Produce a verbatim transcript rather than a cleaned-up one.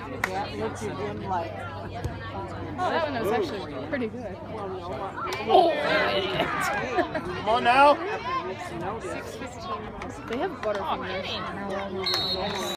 That looks again like. Oh, that one was actually pretty good. Oh! Come on now. They have Butterfingers.